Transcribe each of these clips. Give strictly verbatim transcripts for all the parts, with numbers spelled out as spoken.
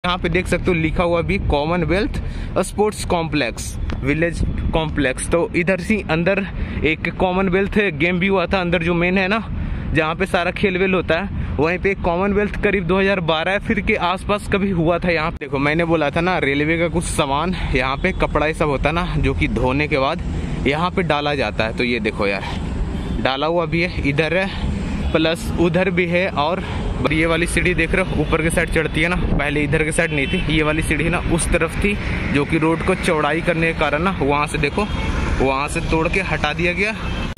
यहाँ पे देख सकते हो लिखा हुआ भी Commonwealth sports complex village complex. तो इधर से अंदर एक कॉमनवेल्थ गेम भी हुआ था अंदर, जो मेन है ना जहाँ पे सारा खेल वेल होता है, वहीं पे कॉमनवेल्थ करीब दो हज़ार बारह फिर के आसपास कभी हुआ था यहाँ पे। देखो मैंने बोला था ना रेलवे का कुछ सामान यहाँ पे कपड़ा ये सब होता है ना, जो कि धोने के बाद यहाँ पे डाला जाता है। तो ये देखो यार डाला हुआ भी है, इधर है प्लस उधर भी है। और ये वाली सीढ़ी देख रहे हो ऊपर के साइड चढ़ती है ना, पहले इधर के साइड नहीं थी, ये वाली सीढ़ी ना उस तरफ थी, जो कि रोड को चौड़ाई करने के कारण ना वहाँ से देखो वहाँ से तोड़ के हटा दिया गया।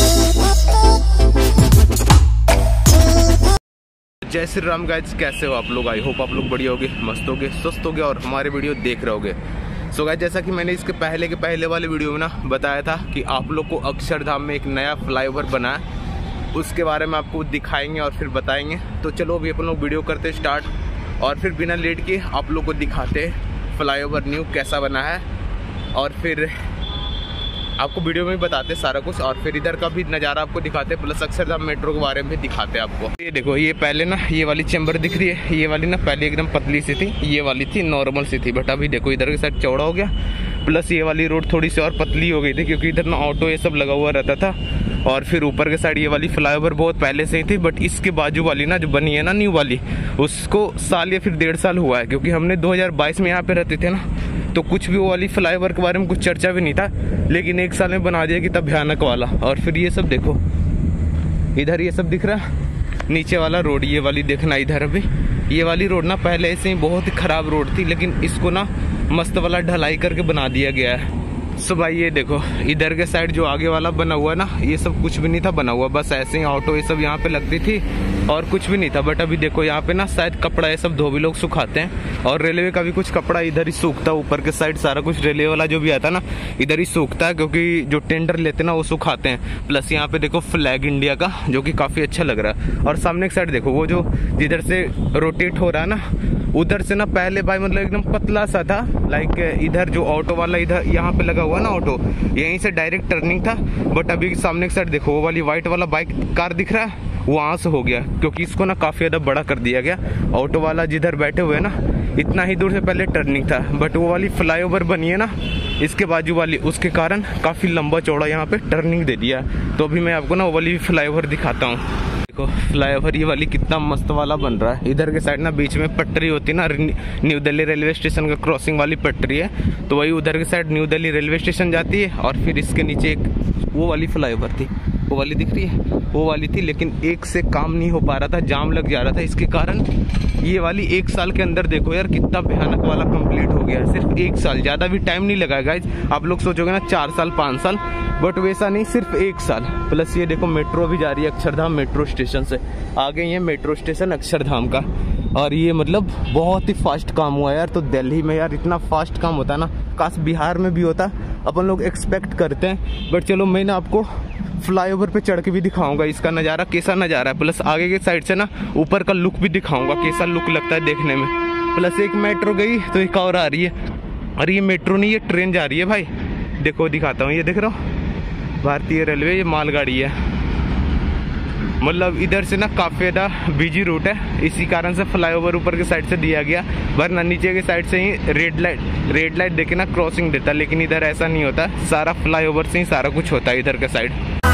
जय श्री राम गाइस, कैसे हो आप लोग? आई होप आप लोग बढ़िया होगे, मस्त होगे, स्वस्थ होगे और हमारे वीडियो देख रहे होगे। सो गाइस जैसा कि मैंने इसके पहले के पहले वाले वीडियो में ना बताया था कि आप लोग को अक्षरधाम में एक नया फ्लाईओवर बना है, उसके बारे में आपको दिखाएंगे और फिर बताएंगे। तो चलो अभी अपन लोग वीडियो करते स्टार्ट और फिर बिना लेट के आप लोग को दिखाते फ्लाईओवर न्यू कैसा बना है, और फिर आपको वीडियो में भी बताते सारा कुछ, और फिर इधर का भी नज़ारा आपको दिखाते, प्लस अक्षरधाम मेट्रो के बारे में भी दिखाते आपको। ये देखो ये पहले ना ये वाली चैम्बर दिख रही है, ये वाली ना पहले एकदम पतली सी थी, ये वाली थी नॉर्मल सी थी, बट अभी देखो इधर के साइड चौड़ा हो गया, प्लस ये वाली रोड थोड़ी सी और पतली हो गई थी क्योंकि इधर ना ऑटो ये सब लगा हुआ रहता था। और फिर ऊपर के साइड ये वाली फ्लाईओवर बहुत पहले से ही थी, बट इसके बाजू वाली ना जो बनी है ना न्यू वाली, उसको साल या फिर डेढ़ साल हुआ है, क्योंकि हमने दो हज़ार बाईस में यहाँ पे रहते थे ना, तो कुछ भी वो वाली फ्लाईओवर के बारे में कुछ चर्चा भी नहीं था, लेकिन एक साल में बना दिया कि तब भयानक वाला। और फिर ये सब देखो इधर ये सब दिख रहा है, नीचे वाला रोड ये वाली देखना इधर। अभी ये वाली रोड ना पहले ऐसे ही बहुत ही खराब रोड थी, लेकिन इसको ना मस्त वाला ढलाई करके बना दिया गया है। सो भाई ये देखो इधर के साइड जो आगे वाला बना हुआ ना, ये सब कुछ भी नहीं था बना हुआ, बस ऐसे ही ऑटो ये सब यहाँ पे लगती थी और कुछ भी नहीं था। बट अभी देखो यहाँ पे ना शायद कपड़ा ये सब धोबी लोग सुखाते हैं, और रेलवे का भी कुछ कपड़ा इधर ही सूखता है, ऊपर के साइड सारा कुछ रेलवे वाला जो भी आता है ना इधर ही सूखता है, क्योंकि जो टेंडर लेते हैं ना वो सुखाते हैं। प्लस यहाँ पे देखो फ्लैग इंडिया का, जो कि काफी अच्छा लग रहा है। और सामने की साइड देखो वो जो जिधर से रोटेट हो रहा है ना, उधर से ना पहले भाई मतलब एकदम पतला सा था, लाइक इधर जो ऑटो वाला इधर यहाँ पे लगा हुआ ना ऑटो, यहीं से डायरेक्ट टर्निंग था। बट अभी सामने की साइड देखो वो वाली व्हाइट वाला बाइक कार दिख रहा है, वहां से हो गया, क्योंकि इसको ना काफी ज्यादा बड़ा कर दिया गया। ऑटो वाला जिधर बैठे हुए ना इतना ही दूर से पहले टर्निंग था, बट वो वाली फ्लाईओवर बनी है ना इसके बाजू वाली, उसके कारण काफी लंबा चौड़ा यहाँ पे टर्निंग दे दिया। तो अभी मैं आपको ना वो वाली फ्लाईओवर दिखाता हूँ। देखो फ्लाईओवर ये वाली कितना मस्त वाला बन रहा है। इधर के साइड ना बीच में पटरी होती है ना, न्यू दिल्ली रेलवे स्टेशन का क्रॉसिंग वाली पटरी है, तो वही उधर के side New Delhi railway station जाती है। और फिर इसके नीचे एक वो वाली फ्लाईओवर थी, वो वाली दिख रही है, वो वाली थी, लेकिन एक से काम नहीं हो पा रहा था, जाम लग जा रहा था, इसके कारण ये वाली एक साल के अंदर देखो यार कितना भयानक वाला कंप्लीट हो गया। सिर्फ एक साल, ज्यादा भी टाइम नहीं लगा गाइस। आप लोग सोचोगे ना चार साल पाँच साल, बट वैसा नहीं, सिर्फ एक साल। प्लस ये देखो मेट्रो भी जा रही है अक्षरधाम मेट्रो स्टेशन से, आगे ये मेट्रो स्टेशन अक्षरधाम का। और ये मतलब बहुत ही फास्ट काम हुआ यार। तो दिल्ली में यार इतना फास्ट काम होता है ना, काश बिहार में भी होता, अपन लोग एक्सपेक्ट करते हैं। बट चलो मैं ना आपको फ्लाईओवर पे चढ़ के भी दिखाऊंगा इसका नज़ारा कैसा नज़ारा है, प्लस आगे के साइड से ना ऊपर का लुक भी दिखाऊंगा कैसा लुक लगता है देखने में। प्लस एक मेट्रो गई तो एक और आ रही है, अरे ये मेट्रो नहीं ये ट्रेन जा रही है भाई, देखो दिखाता हूँ, ये देख रहा हूँ भारतीय रेलवे, ये मालगाड़ी है। मतलब इधर से ना काफ़ी ज़्यादा बिजी रूट है, इसी कारण से फ्लाईओवर ऊपर के साइड से दिया गया, वरना नीचे के साइड से ही रेड लाइट रेड लाइट देके ना क्रॉसिंग देता, लेकिन इधर ऐसा नहीं होता, सारा फ्लाईओवर से ही सारा कुछ होता है इधर के साइड।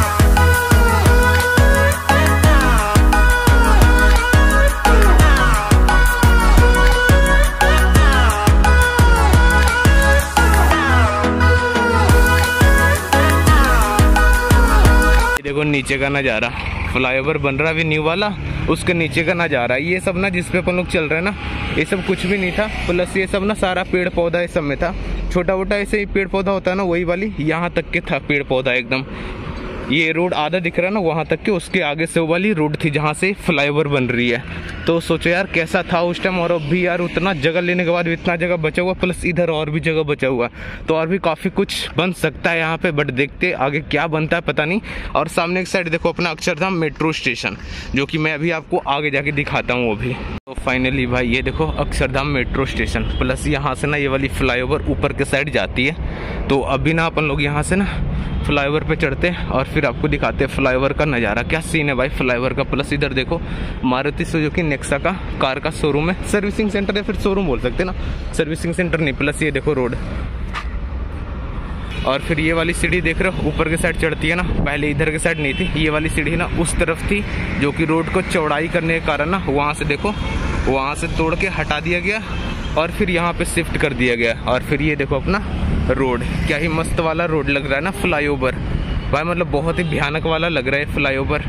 देखो नीचे का नज़ारा, फ्लाईओवर बन रहा है अभी न्यू वाला, उसके नीचे का नज़ारा। ये सब ना जिस पे अपन लोग चल रहे हैं ना, ये सब कुछ भी नहीं था, प्लस ये सब ना सारा पेड़ पौधा इस सब में था, छोटा मोटा ऐसे ही पेड़ पौधा होता है ना, वही वाली यहाँ तक के था पेड़ पौधा एकदम। ये रोड आधा दिख रहा है ना वहाँ तक के, उसके आगे से वो वाली रोड थी जहाँ से फ्लाईओवर बन रही है। तो सोचो यार कैसा था उस टाइम, और अब भी यार उतना जगह लेने के बाद इतना जगह बचा हुआ, प्लस इधर और भी जगह बचा हुआ, तो और भी काफ़ी कुछ बन सकता है यहाँ पे, बट देखते आगे क्या बनता है पता नहीं। और सामने की साइड देखो अपना अक्षरधाम मेट्रो स्टेशन, जो कि मैं अभी आपको आगे जाके दिखाता हूँ वो भी। तो फाइनली भाई ये देखो अक्षरधाम मेट्रो स्टेशन, प्लस यहाँ से ना ये वाली फ्लाईओवर ऊपर के साइड जाती है। तो अभी ना अपन लोग यहाँ से ना फ्लाईओवर पे चढ़ते हैं और फिर फिर आपको दिखाते हैं फ्लाईओवर का नज़ारा। क्या सीन है भाई फ्लाईओवर का। प्लस इधर देखो मारुति सुजुकी नेक्सा का कार का शोरूम है, सर्विसिंग सेंटर है, फिर शोरूम बोल सकते हैं ना, सर्विसिंग सेंटर नहीं। प्लस ये देखो रोड, और फिर ये वाली सीढ़ी देख रहे हो ऊपर के साइड चढ़ती है ना, पहले इधर के साइड नहीं थी, ये वाली सीढ़ी ना उस तरफ थी, जो कि रोड को चौड़ाई करने के कारण ना वहाँ से देखो वहाँ से तोड़ के हटा दिया गया और फिर यहाँ पे शिफ्ट कर दिया गया। और फिर ये देखो अपना रोड, क्या ही मस्त वाला रोड लग रहा है ना फ्लाईओवर भाई, मतलब बहुत ही भयानक वाला लग रहा है फ्लाईओवर।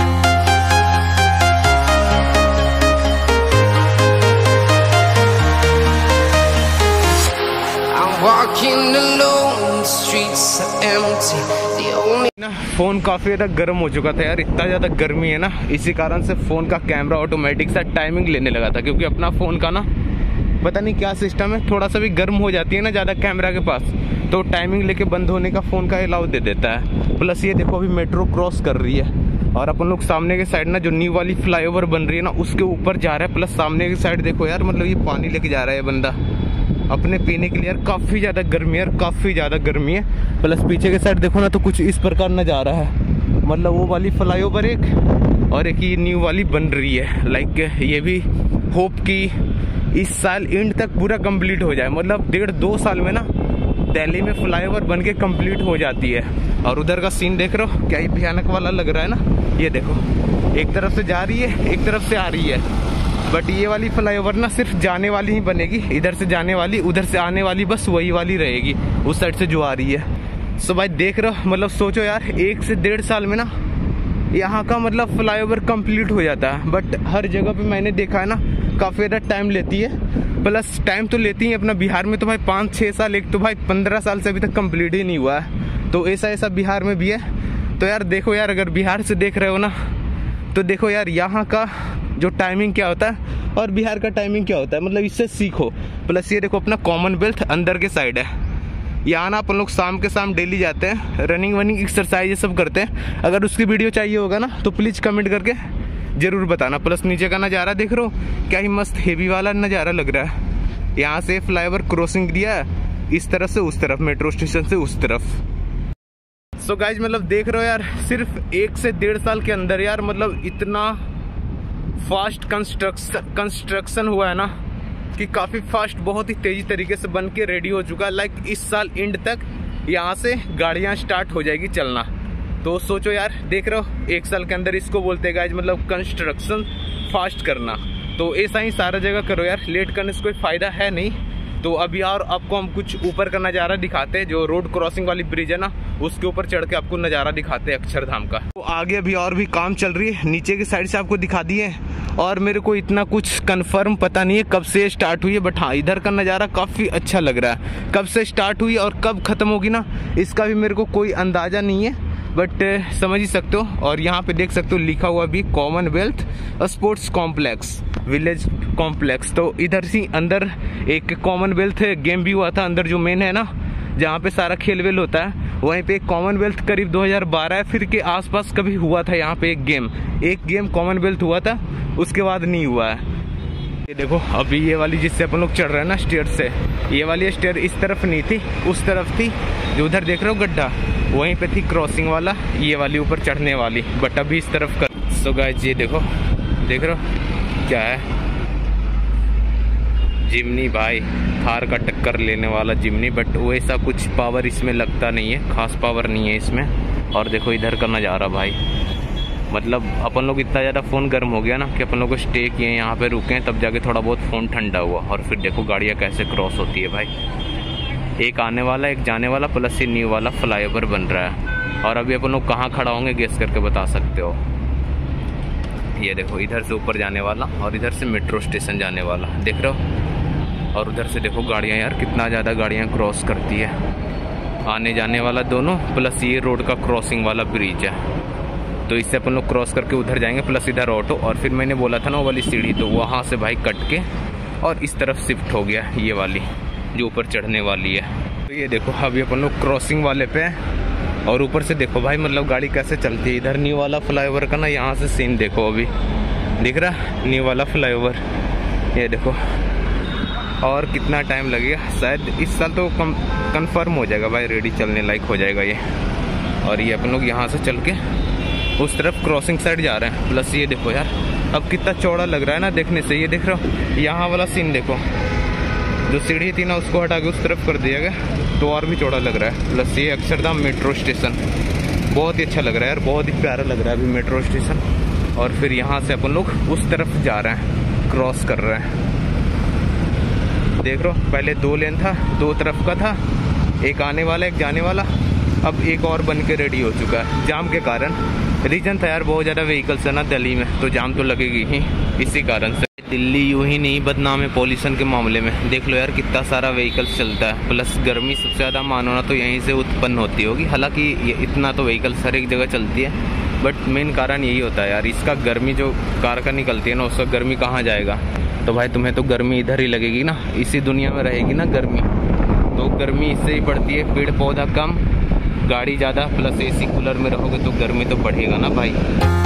ना फोन काफी ज्यादा गर्म हो चुका था यार, इतना ज्यादा गर्मी है ना, इसी कारण से फोन का कैमरा ऑटोमेटिक सा टाइमिंग लेने लगा था, क्योंकि अपना फोन का ना पता नहीं क्या सिस्टम है, थोड़ा सा भी गर्म हो जाती है ना ज्यादा कैमरा के पास, तो टाइमिंग लेके बंद होने का फोन का अलाउ दे देता है। प्लस ये देखो अभी मेट्रो क्रॉस कर रही है और अपन लोग सामने के साइड ना जो न्यू वाली फ्लाईओवर बन रही है ना उसके ऊपर जा रहा है। प्लस सामने की साइड देखो यार, मतलब ये पानी लेके जा रहा है बंदा अपने पीने के लिए यार, काफी ज्यादा गर्मी है यार, काफी ज्यादा गर्मी है। प्लस पीछे के साइड देखो ना तो कुछ इस प्रकार नजारा है, मतलब वो वाली फ्लाईओवर एक और एक ये न्यू वाली बन रही है। लाइक ये भी होप कि इस साल एंड तक पूरा कंप्लीट हो जाए, मतलब डेढ़ दो साल में ना दिल्ली में फ्लाईओवर बन के कंप्लीट हो जाती है। और उधर का सीन देख रहे हो क्या ही भयानक वाला लग रहा है ना, ये देखो एक तरफ से जा रही है एक तरफ से आ रही है, बट ये वाली फ्लाईओवर ना सिर्फ जाने वाली ही बनेगी, इधर से जाने वाली उधर से आने वाली बस वही वाली रहेगी उस साइड से जो आ रही है। सो भाई देख रहे हो, मतलब सोचो यार एक से डेढ़ साल में ना यहाँ का मतलब फ्लाईओवर कंप्लीट हो जाता है, बट हर जगह पे मैंने देखा है ना काफी ज़्यादा टाइम लेती है। प्लस टाइम तो लेती है अपना बिहार में तो भाई पाँच छः साल, एक तो भाई पंद्रह साल से अभी तक कंप्लीट ही नहीं हुआ है, तो ऐसा ऐसा बिहार में भी है। तो यार देखो यार, अगर बिहार से देख रहे हो ना तो देखो यार यहाँ का जो टाइमिंग क्या होता है और बिहार का टाइमिंग क्या होता है, मतलब इससे सीखो। प्लस ये देखो अपना कॉमनवेल्थ अंदर के साइड है, यहाँ ना अपन लोग शाम के शाम डेली जाते हैं, रनिंग वनिंग एक्सरसाइज ये सब करते हैं। अगर उसकी वीडियो चाहिए होगा ना तो प्लीज़ कमेंट करके जरूर बताना। प्लस नीचे का नज़ारा देख रहे हो क्या ही मस्त हेवी वाला नज़ारा लग रहा है। यहाँ से फ्लाईओवर क्रॉसिंग दिया है इस तरफ से उस तरफ, मेट्रो स्टेशन से उस तरफ। सो so गाइज मतलब देख रहे हो यार, सिर्फ एक से डेढ़ साल के अंदर यार मतलब इतना फास्ट कंस्ट्रक्शन कंस्ट्रक्शन हुआ है ना कि काफ़ी फास्ट बहुत ही तेज़ी तरीके से बन के रेडी हो चुका है। लाइक इस साल एंड तक यहाँ से गाड़ियाँ स्टार्ट हो जाएगी चलना। तो सोचो यार, देख रहे हो एक साल के अंदर इसको बोलते हैं गाइज मतलब कंस्ट्रक्शन फास्ट करना। तो ऐसा ही सारा जगह करो यार, लेट करने से कोई फ़ायदा है नहीं। तो अभी और आपको हम कुछ ऊपर का नज़ारा दिखाते हैं, जो रोड क्रॉसिंग वाली ब्रिज है ना उसके ऊपर चढ़ के आपको नज़ारा दिखाते हैं अक्षरधाम का। तो आगे अभी और भी काम चल रही है, नीचे की साइड से आपको दिखा दिए, और मेरे को इतना कुछ कंफर्म पता नहीं है कब से स्टार्ट हुई है, बट हाँ इधर का नज़ारा काफ़ी अच्छा लग रहा है। कब से स्टार्ट हुई और कब ख़त्म होगी ना इसका भी मेरे को कोई अंदाज़ा नहीं है, बट समझ ही सकते हो। और यहाँ पे देख सकते हो लिखा हुआ भी Commonwealth sports complex village complex. तो इधर से अंदर एक कॉमनवेल्थ गेम भी हुआ था अंदर, जो मेन है ना जहाँ पे सारा खेल वेल होता है, वहीं पे एक कॉमनवेल्थ करीब दो हज़ार बारह फिर के आसपास कभी हुआ था यहाँ पे एक गेम एक गेम कॉमनवेल्थ हुआ था, उसके बाद नहीं हुआ है। ये देखो अभी ये वाली जिससे अपन लोग चढ़ रहे हैं ना स्टेयर से, ये वाली स्टेयर इस तरफ नहीं थी उस तरफ थी, जो उधर देख रहे हो गड्ढा वहीं पे थी क्रॉसिंग वाला, ये वाली ऊपर चढ़ने वाली, बट अभी इस तरफ कर। सो गाइस ये देखो देख रहे हो क्या है, जिमनी भाई, थार का टक्कर लेने वाला जिमनी, बट वैसा कुछ पावर इसमें लगता नहीं है, खास पावर नहीं है इसमें। और देखो इधर का नज़ारा भाई, मतलब अपन लोग इतना ज़्यादा फ़ोन गर्म हो गया ना कि अपन लोग को स्टे किए यहाँ पे रुके तब जाके थोड़ा बहुत फ़ोन ठंडा हुआ। और फिर देखो गाड़ियाँ कैसे क्रॉस होती है भाई, एक आने वाला एक जाने वाला, प्लस ये न्यू वाला फ्लाईओवर बन रहा है। और अभी अपन लोग कहाँ खड़ा होंगे गेस करके बता सकते हो। ये देखो इधर से ऊपर जाने वाला और इधर से मेट्रो स्टेशन जाने वाला, देख रहे हो। और उधर से देखो गाड़ियाँ यार, कितना ज़्यादा गाड़ियाँ क्रॉस करती है, आने जाने वाला दोनों, प्लस ये रोड का क्रॉसिंग वाला ब्रिज है, तो इससे अपन लोग क्रॉस करके उधर जाएंगे। प्लस इधर ऑटो, और फिर मैंने बोला था ना वो वाली सीढ़ी, तो वहाँ से भाई कट के और इस तरफ शिफ्ट हो गया ये वाली जो ऊपर चढ़ने वाली है। तो ये देखो अभी अपन लोग क्रॉसिंग वाले पे हैं, और ऊपर से देखो भाई मतलब गाड़ी कैसे चलती है। इधर न्यू वाला फ्लाईओवर का ना यहाँ से सीन देखो, अभी दिख रहा न्यू वाला फ्लाईओवर, ये देखो। और कितना टाइम लगेगा, शायद इस साल तो कम कन्फर्म हो जाएगा भाई, रेडी चलने लायक हो जाएगा ये। और ये अपन लोग यहाँ से चल के उस तरफ क्रॉसिंग साइड जा रहे हैं। प्लस ये देखो यार अब कितना चौड़ा लग रहा है ना देखने से, ये देख रहे हो यहाँ वाला सीन देखो, जो सीढ़ी थी ना उसको हटा के उस तरफ कर दिया गया तो और भी चौड़ा लग रहा है। प्लस ये अक्षरधाम मेट्रो स्टेशन बहुत ही अच्छा लग रहा है यार, बहुत ही प्यारा लग रहा है अभी मेट्रो स्टेशन। और फिर यहाँ से अपन लोग उस तरफ जा रहे हैं, क्रॉस कर रहे हैं। देख रहे हो पहले दो लेन था, दो तरफ का था, एक आने वाला एक जाने वाला, अब एक और बन के रेडी हो चुका है जाम के कारण। रीजन था यार बहुत ज़्यादा व्हीकल्स है ना दिल्ली में, तो जाम तो लगेगी ही इसी कारण से। दिल्ली यूं ही नहीं बदनाम है पॉल्यूशन के मामले में, देख लो यार कितना सारा व्हीकल्स चलता है। प्लस गर्मी सबसे ज़्यादा मानो ना तो यहीं से उत्पन्न होती होगी, हालांकि ये इतना तो व्हीकल्स हर एक जगह चलती है, बट मेन कारण यही होता है यार इसका, गर्मी जो कार का निकलती है ना उसका गर्मी कहाँ जाएगा। तो भाई तुम्हें तो गर्मी इधर ही लगेगी ना, इसी दुनिया में रहेगी ना गर्मी, तो गर्मी इससे ही पड़ती है। पेड़ पौधा कम, गाड़ी ज़्यादा, प्लस एसी कूलर में रहोगे तो गर्मी तो बढ़ेगा ना भाई।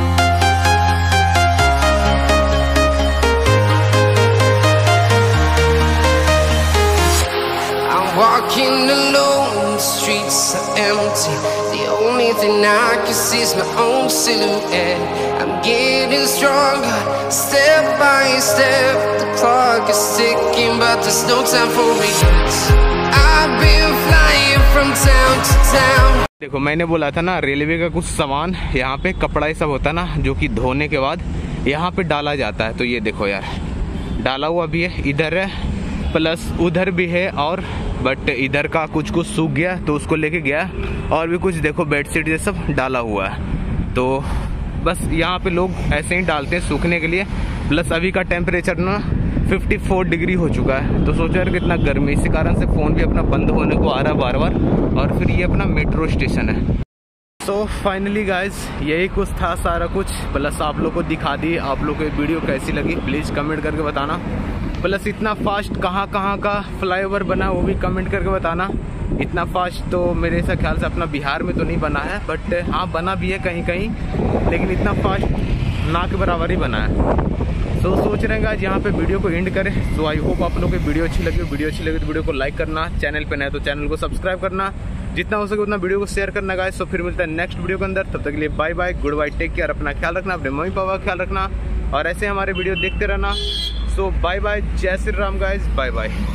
Walking alone, the streets are empty. The only thing I can see is my own silhouette. I'm getting stronger, step by step. The clock is ticking, but there's no time for regrets. I've been flying from town to town. देखो मैंने बोला था ना railway का कुछ सामान यहाँ पे कपड़ा ही सब होता है ना, जो कि धोने के बाद यहाँ पे डाला जाता है। तो ये देखो यार डाला हुआ भी है, इधर है प्लस उधर भी है, और बट इधर का कुछ कुछ सूख गया तो उसको लेके गया, और भी कुछ देखो बेडशीट ये सब डाला हुआ है। तो बस यहाँ पे लोग ऐसे ही डालते हैं सूखने के लिए। प्लस अभी का टेम्परेचर ना चौवन डिग्री हो चुका है, तो सोचो यार कितना गर्मी, इसी कारण से फ़ोन भी अपना बंद होने को आ रहा है बार बार। और फिर ये अपना मेट्रो स्टेशन है। तो फाइनली गाइज यही कुछ था सारा कुछ, प्लस आप लोग को दिखा दी। आप लोग को वीडियो कैसी लगी प्लीज़ कमेंट करके बताना। प्लस इतना फास्ट कहाँ कहाँ का फ्लाईओवर बना वो भी कमेंट करके बताना। इतना फास्ट तो मेरे से ख्याल से अपना बिहार में तो नहीं बना है, बट हाँ बना भी है कहीं कहीं, लेकिन इतना फास्ट ना के बराबर ही बना है। तो सोच रहे हैं आज यहाँ पे वीडियो को एंड करें। सो आई होप आप लोगों को वीडियो अच्छी लगी। वीडियो अच्छी लगी तो वीडियो को लाइक करना, चैनल पे नए तो चैनल को सब्सक्राइब करना, जितना हो सके उतना वीडियो को शेयर करना गाइस। तो फिर मिलता है नेक्स्ट वीडियो के अंदर, तब तक के लिए bye bye, goodbye, take care, अपना ख्याल रखना, अपने मम्मी पापा का ख्याल रखना, और ऐसे हमारे वीडियो देखते रहना। सो बाय बाय, जय Shri Ram guys, bye bye.